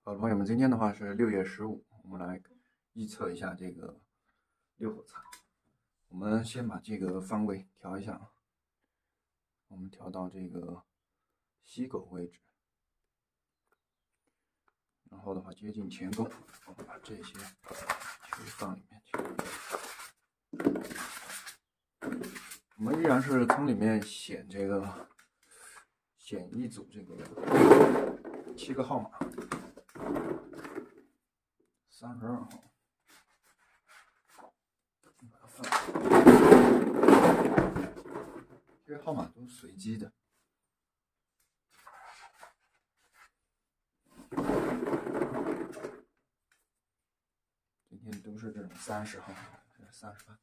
好的，朋友们，今天的话是6月15，我们来预测一下这个六合彩。我们先把这个方位调一下啊，我们调到这个西狗位置，然后的话接近前勾，我们把这些球放里面去。我们依然是从里面选一组这个7个号码。32号，这些号码都是随机的。今天都是这种30号，38，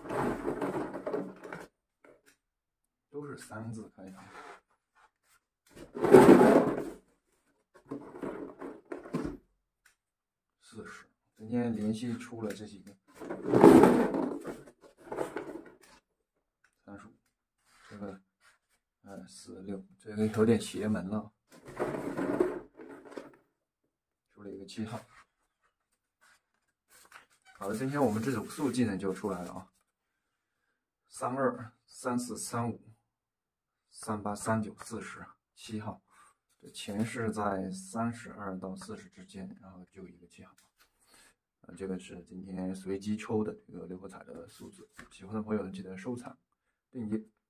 都是3字开头。40，今天连续出了这几个。35，这个46，这个有点邪门了，出了一个7号。好了，今天我们这组数技呢就出来了啊，32、34、35、38、39、40， 7号。这钱是在32到40之间，然后就一个7号。这个是今天随机抽的这个六合彩的数字。喜欢的朋友记得收藏、订阅。